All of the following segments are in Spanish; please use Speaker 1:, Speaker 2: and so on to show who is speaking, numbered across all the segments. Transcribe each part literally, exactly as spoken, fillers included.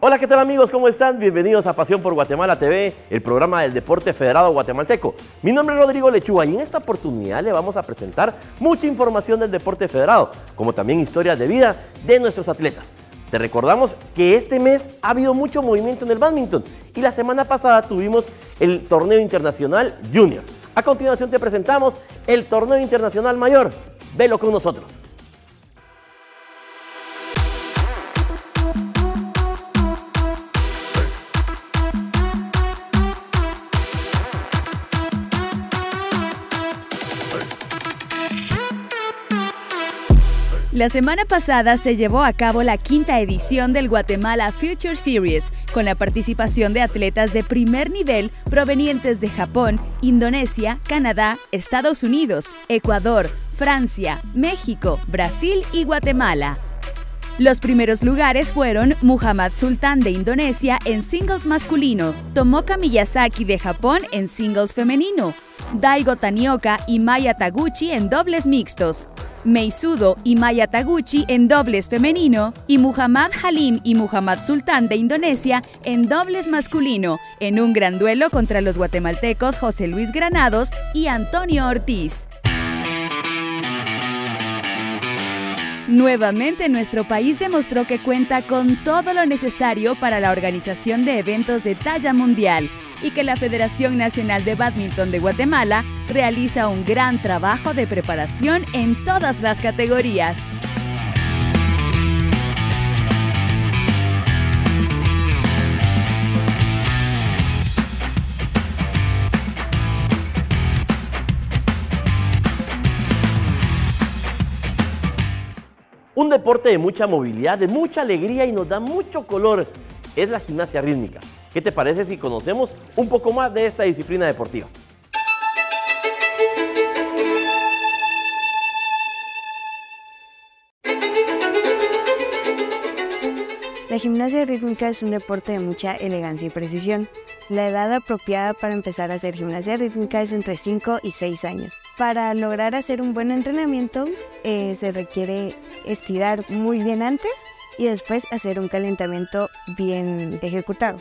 Speaker 1: Hola, ¿qué tal amigos? ¿Cómo están? Bienvenidos a Pasión por Guatemala T V, el programa del deporte federado guatemalteco. Mi nombre es Rodrigo Lechuga y en esta oportunidad le vamos a presentar mucha información del deporte federado, como también historias de vida de nuestros atletas. Te recordamos que este mes ha habido mucho movimiento en el bádminton y la semana pasada tuvimos el torneo internacional junior. A continuación te presentamos el torneo internacional mayor. Velo con nosotros.
Speaker 2: La semana pasada se llevó a cabo la quinta edición del Guatemala Future Series, con la participación de atletas de primer nivel provenientes de Japón, Indonesia, Canadá, Estados Unidos, Ecuador, Francia, México, Brasil y Guatemala. Los primeros lugares fueron Muhammad Sultan de Indonesia en singles masculino, Tomoka Miyazaki de Japón en singles femenino, Daigo Tanioka y Maya Taguchi en dobles mixtos, Meisudo y Maya Taguchi en dobles femenino y Muhammad Halim y Muhammad Sultan de Indonesia en dobles masculino, en un gran duelo contra los guatemaltecos José Luis Granados y Antonio Ortiz. Nuevamente, nuestro país demostró que cuenta con todo lo necesario para la organización de eventos de talla mundial y que la Federación Nacional de Bádminton de Guatemala realiza un gran trabajo de preparación en todas las categorías.
Speaker 1: Un deporte de mucha movilidad, de mucha alegría y nos da mucho color es la gimnasia rítmica. ¿Qué te parece si conocemos un poco más de esta disciplina deportiva?
Speaker 3: La gimnasia rítmica es un deporte de mucha elegancia y precisión. La edad apropiada para empezar a hacer gimnasia rítmica es entre cinco y seis años. Para lograr hacer un buen entrenamiento, eh, se requiere estirar muy bien antes y después hacer un calentamiento bien ejecutado.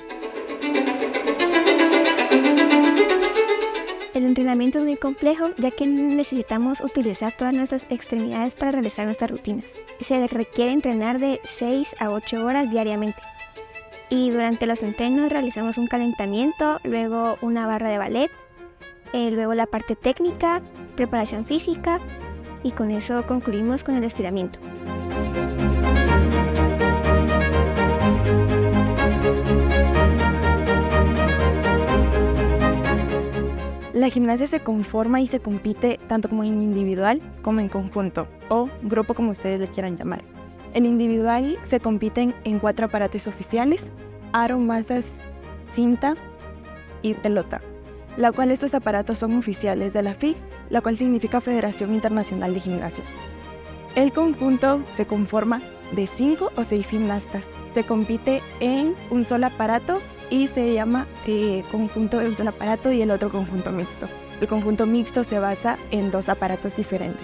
Speaker 4: El entrenamiento es muy complejo, ya que necesitamos utilizar todas nuestras extremidades para realizar nuestras rutinas. Se requiere entrenar de seis a ocho horas diariamente. Y durante los entrenos realizamos un calentamiento, luego una barra de ballet, eh, luego la parte técnica, preparación física, y con eso concluimos con el estiramiento.
Speaker 5: La gimnasia se conforma y se compite tanto como en individual como en conjunto, o grupo como ustedes le quieran llamar. En individual se compiten en cuatro aparatos oficiales: aro, masas, cinta y pelota, la cual estos aparatos son oficiales de la F I G, la cual significa Federación Internacional de Gimnasia. El conjunto se conforma de cinco o seis gimnastas. Se compite en un solo aparato y se llama eh, conjunto de un solo aparato y el otro conjunto mixto. El conjunto mixto se basa en dos aparatos diferentes.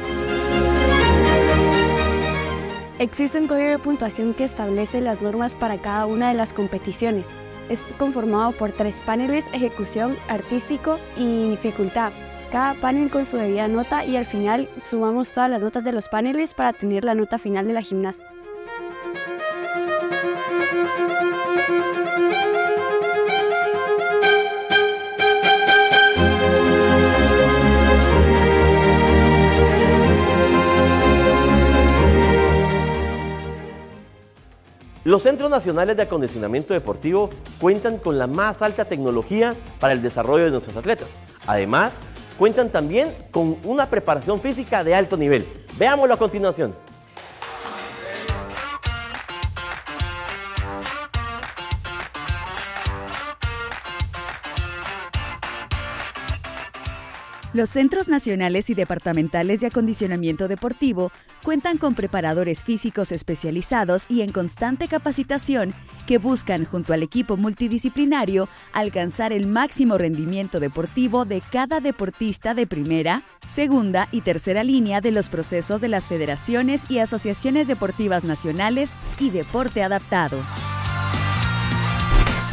Speaker 6: Existe un código de puntuación que establece las normas para cada una de las competiciones. Es conformado por tres paneles: ejecución, artístico y dificultad. Cada panel con su debida nota y al final sumamos todas las notas de los paneles para tener la nota final de la gimnasia.
Speaker 1: Los Centros Nacionales de Acondicionamiento Deportivo cuentan con la más alta tecnología para el desarrollo de nuestros atletas. Además, cuentan también con una preparación física de alto nivel. Veámoslo a continuación.
Speaker 2: Los Centros Nacionales y Departamentales de Acondicionamiento Deportivo cuentan con preparadores físicos especializados y en constante capacitación que buscan, junto al equipo multidisciplinario, alcanzar el máximo rendimiento deportivo de cada deportista de primera, segunda y tercera línea de los procesos de las federaciones y asociaciones deportivas nacionales y deporte adaptado.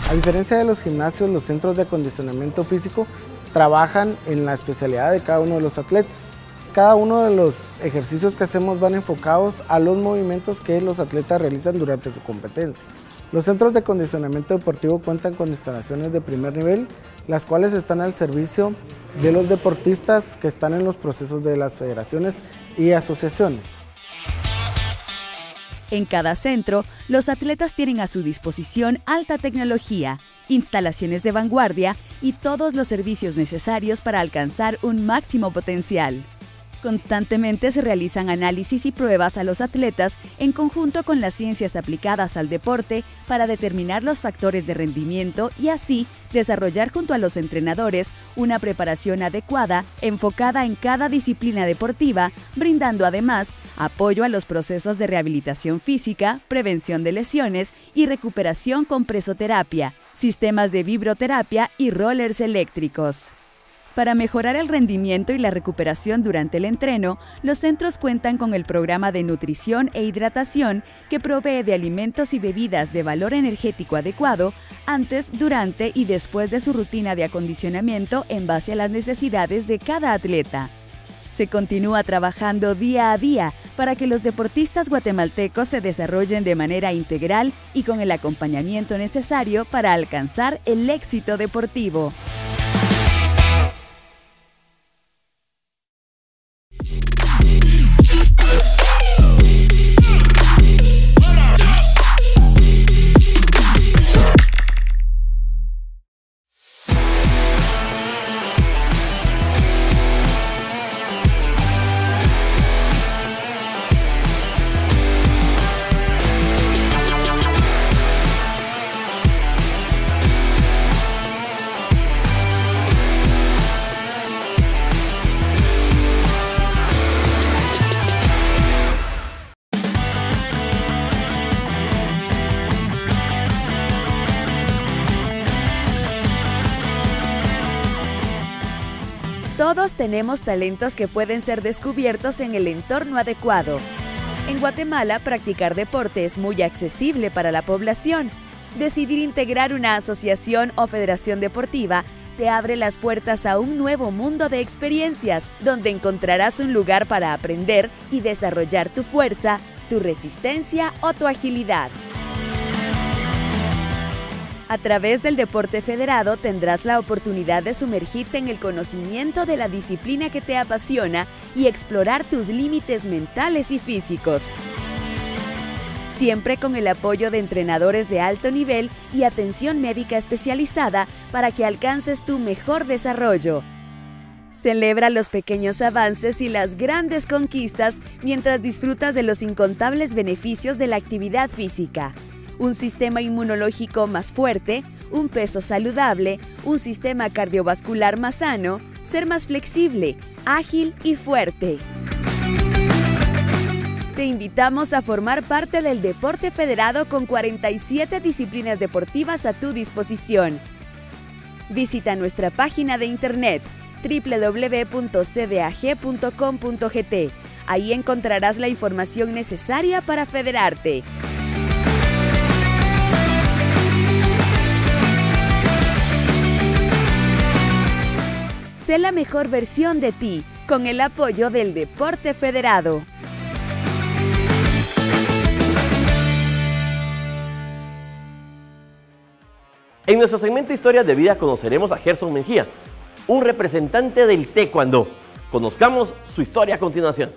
Speaker 7: A diferencia de los gimnasios, los centros de acondicionamiento físico trabajan en la especialidad de cada uno de los atletas. Cada uno de los ejercicios que hacemos van enfocados a los movimientos que los atletas realizan durante su competencia. Los centros de acondicionamiento deportivo cuentan con instalaciones de primer nivel, las cuales están al servicio de los deportistas que están en los procesos de las federaciones y asociaciones.
Speaker 2: En cada centro, los atletas tienen a su disposición alta tecnología, instalaciones de vanguardia y todos los servicios necesarios para alcanzar un máximo potencial. Constantemente se realizan análisis y pruebas a los atletas en conjunto con las ciencias aplicadas al deporte para determinar los factores de rendimiento y así desarrollar junto a los entrenadores una preparación adecuada enfocada en cada disciplina deportiva, brindando además apoyo a los procesos de rehabilitación física, prevención de lesiones y recuperación con presoterapia, sistemas de vibroterapia y rollers eléctricos. Para mejorar el rendimiento y la recuperación durante el entreno, los centros cuentan con el programa de nutrición e hidratación que provee de alimentos y bebidas de valor energético adecuado antes, durante y después de su rutina de acondicionamiento en base a las necesidades de cada atleta. Se continúa trabajando día a día para que los deportistas guatemaltecos se desarrollen de manera integral y con el acompañamiento necesario para alcanzar el éxito deportivo. Todos tenemos talentos que pueden ser descubiertos en el entorno adecuado. En Guatemala, practicar deporte es muy accesible para la población. Decidir integrar una asociación o federación deportiva te abre las puertas a un nuevo mundo de experiencias, donde encontrarás un lugar para aprender y desarrollar tu fuerza, tu resistencia o tu agilidad. A través del deporte federado tendrás la oportunidad de sumergirte en el conocimiento de la disciplina que te apasiona y explorar tus límites mentales y físicos. Siempre con el apoyo de entrenadores de alto nivel y atención médica especializada para que alcances tu mejor desarrollo. Celebra los pequeños avances y las grandes conquistas mientras disfrutas de los incontables beneficios de la actividad física. Un sistema inmunológico más fuerte, un peso saludable, un sistema cardiovascular más sano, ser más flexible, ágil y fuerte. Te invitamos a formar parte del deporte federado con cuarenta y siete disciplinas deportivas a tu disposición. Visita nuestra página de internet doble u doble u doble u punto c d a g punto com punto g t. Ahí encontrarás la información necesaria para federarte. Sé la mejor versión de ti, con el apoyo del deporte federado.
Speaker 1: En nuestro segmento Historias de Vida conoceremos a Gerson Mejía, un representante del taekwondo. Conozcamos su historia a continuación.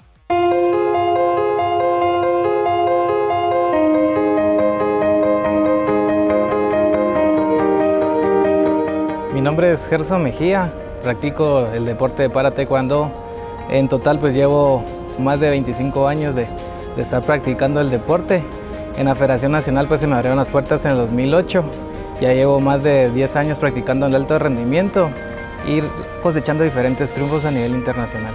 Speaker 8: Mi nombre es Gerson Mejía, practico el deporte de para taekwondo. En total pues llevo más de veinticinco años de, de estar practicando el deporte. En la Federación Nacional pues se me abrieron las puertas en el dos mil ocho. Ya llevo más de diez años practicando el alto rendimiento y cosechando diferentes triunfos a nivel internacional.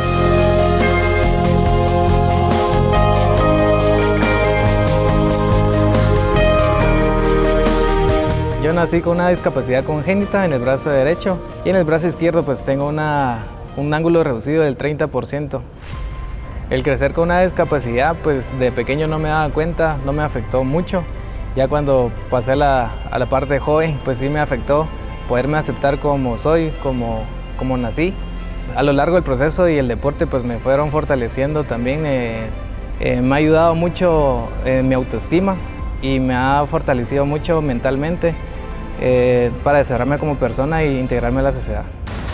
Speaker 8: Yo nací con una discapacidad congénita en el brazo derecho y en el brazo izquierdo pues tengo una, un ángulo reducido del treinta por ciento. El crecer con una discapacidad pues de pequeño no me daba cuenta, no me afectó mucho Ya cuando pasé a la, a la parte joven, pues sí me afectó poderme aceptar como soy, como, como nací. A lo largo del proceso y el deporte pues me fueron fortaleciendo también, eh, eh, me ha ayudado mucho en mi autoestima y me ha fortalecido mucho mentalmente eh, para desarrollarme como persona e integrarme a la sociedad.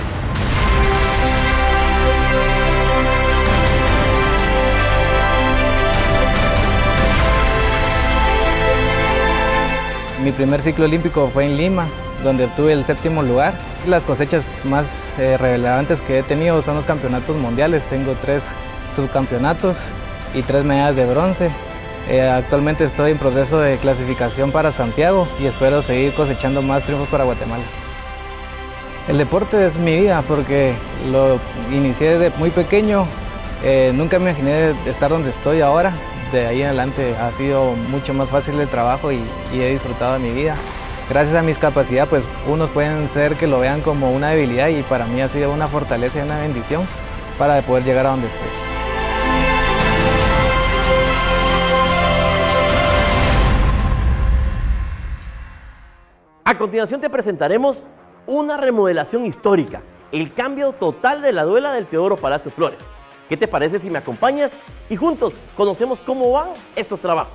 Speaker 8: Mi primer ciclo olímpico fue en Lima, donde obtuve el séptimo lugar. Las cosechas más eh, relevantes que he tenido son los campeonatos mundiales. Tengo tres subcampeonatos y tres medallas de bronce. Eh, actualmente estoy en proceso de clasificación para Santiago y espero seguir cosechando más triunfos para Guatemala. El deporte es mi vida porque lo inicié desde muy pequeño. Eh, nunca me imaginé estar donde estoy ahora. De ahí en adelante ha sido mucho más fácil el trabajo y, y he disfrutado de mi vida. Gracias a mis capacidades, pues unos pueden ser que lo vean como una debilidad y para mí ha sido una fortaleza y una bendición para poder llegar a donde estoy.
Speaker 1: A continuación te presentaremos una remodelación histórica, el cambio total de la duela del Teodoro Palacios Flores. ¿Qué te parece si me acompañas y juntos conocemos cómo van estos trabajos?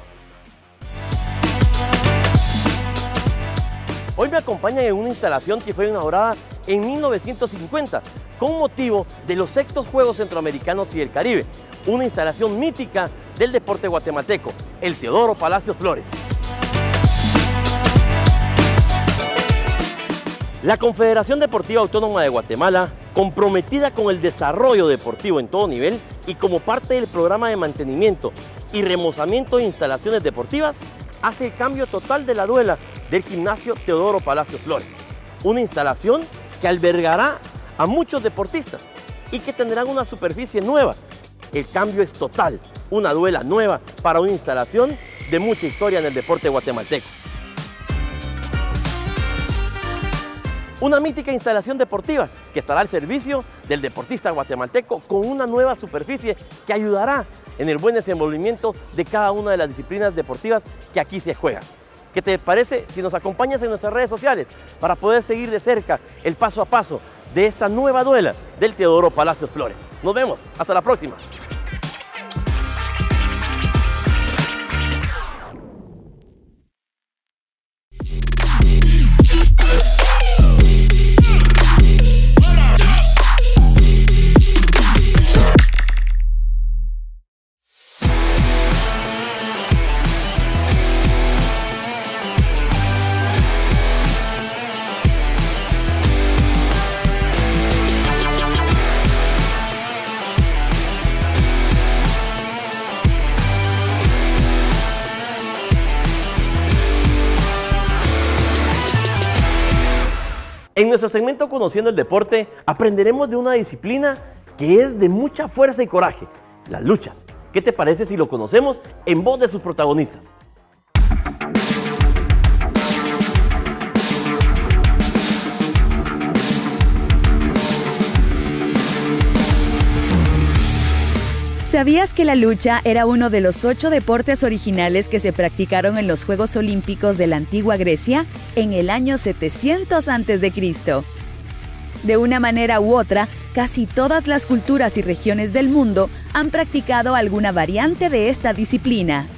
Speaker 1: Hoy me acompañan en una instalación que fue inaugurada en mil novecientos cincuenta con motivo de los sextos Juegos Centroamericanos y del Caribe, una instalación mítica del deporte guatemalteco, el Teodoro Palacios Flores. La Confederación Deportiva Autónoma de Guatemala, comprometida con el desarrollo deportivo en todo nivel y como parte del programa de mantenimiento y remozamiento de instalaciones deportivas, hace el cambio total de la duela del gimnasio Teodoro Palacios Flores. Una instalación que albergará a muchos deportistas y que tendrán una superficie nueva. El cambio es total, una duela nueva para una instalación de mucha historia en el deporte guatemalteco. Una mítica instalación deportiva que estará al servicio del deportista guatemalteco con una nueva superficie que ayudará en el buen desenvolvimiento de cada una de las disciplinas deportivas que aquí se juegan. ¿Qué te parece si nos acompañas en nuestras redes sociales para poder seguir de cerca el paso a paso de esta nueva duela del Teodoro Palacios Flores? Nos vemos, hasta la próxima. En nuestro segmento Conociendo el Deporte, aprenderemos de una disciplina que es de mucha fuerza y coraje, las luchas. ¿Qué te parece si lo conocemos en voz de sus protagonistas?
Speaker 2: ¿Sabías que la lucha era uno de los ocho deportes originales que se practicaron en los Juegos Olímpicos de la antigua Grecia en el año setecientos antes de Cristo? De una manera u otra, casi todas las culturas y regiones del mundo han practicado alguna variante de esta disciplina.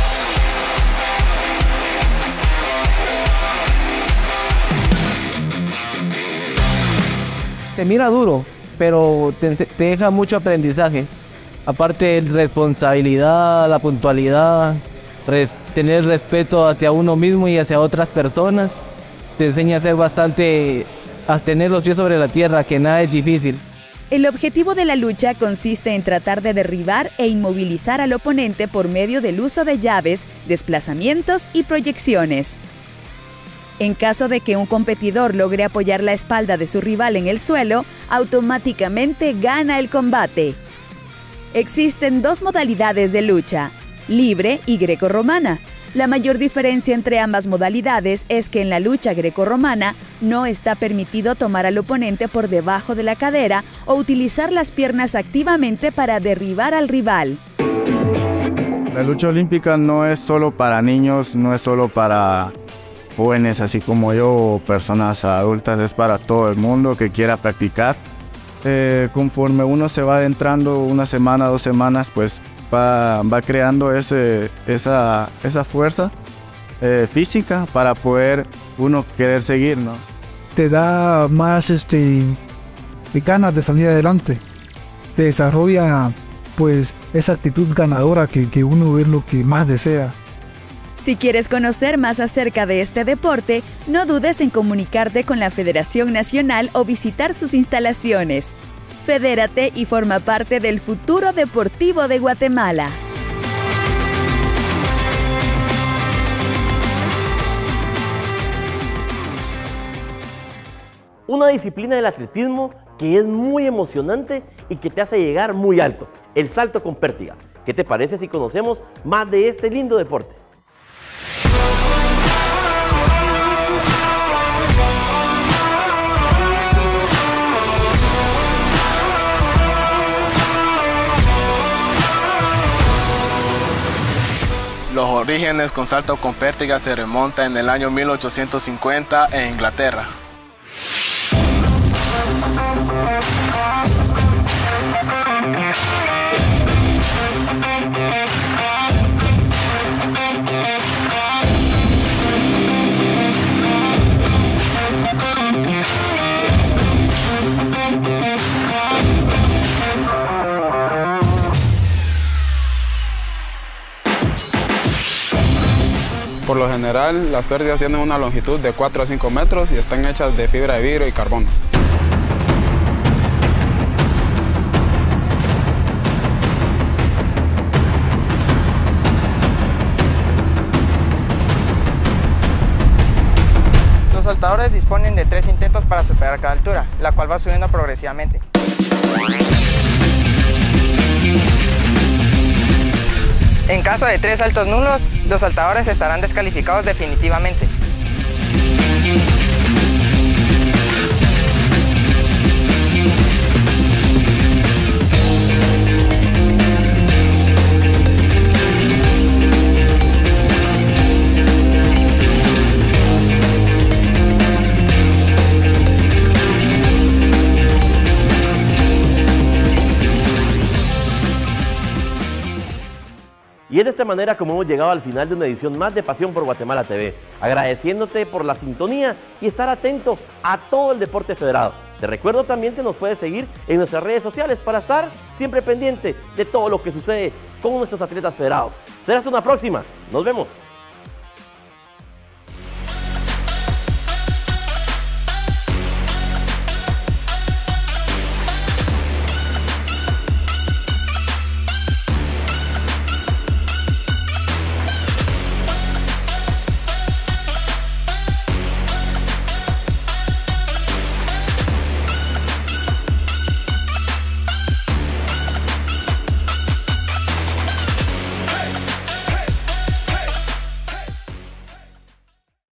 Speaker 9: Se mira duro, pero te, te deja mucho aprendizaje. Aparte de responsabilidad, la puntualidad, res, tener respeto hacia uno mismo y hacia otras personas, te enseña a ser bastante, a tener los pies sobre la tierra, que nada es difícil.
Speaker 2: El objetivo de la lucha consiste en tratar de derribar e inmovilizar al oponente por medio del uso de llaves, desplazamientos y proyecciones. En caso de que un competidor logre apoyar la espalda de su rival en el suelo, automáticamente gana el combate. Existen dos modalidades de lucha, libre y grecorromana. La mayor diferencia entre ambas modalidades es que en la lucha grecorromana no está permitido tomar al oponente por debajo de la cadera o utilizar las piernas activamente para derribar al rival.
Speaker 10: La lucha olímpica no es solo para niños, no es solo para jóvenes así como yo o personas adultas, es para todo el mundo que quiera practicar. Eh, conforme uno se va adentrando una semana, dos semanas, pues va, va creando ese, esa, esa fuerza eh, física para poder uno querer seguir, ¿no?
Speaker 11: Te da más este, ganas de salir adelante, te desarrolla pues esa actitud ganadora que, que uno es lo que más desea.
Speaker 2: Si quieres conocer más acerca de este deporte, no dudes en comunicarte con la Federación Nacional o visitar sus instalaciones. Fedérate y forma parte del futuro deportivo de Guatemala.
Speaker 1: Una disciplina del atletismo que es muy emocionante y que te hace llegar muy alto, el salto con pértiga. ¿Qué te parece si conocemos más de este lindo deporte?
Speaker 12: Los orígenes con salto con pértiga se remontan en el año mil ochocientos cincuenta en Inglaterra.
Speaker 13: Por lo general, las pértigas tienen una longitud de cuatro a cinco metros y están hechas de fibra de vidrio y carbono.
Speaker 14: Los saltadores disponen de tres intentos para superar cada altura, la cual va subiendo progresivamente. En caso de tres saltos nulos, los saltadores estarán descalificados definitivamente.
Speaker 1: Y es de esta manera como hemos llegado al final de una edición más de Pasión por Guatemala T V, agradeciéndote por la sintonía y estar atento a todo el deporte federado. Te recuerdo también que nos puedes seguir en nuestras redes sociales para estar siempre pendiente de todo lo que sucede con nuestros atletas federados. Será hasta una próxima, nos vemos.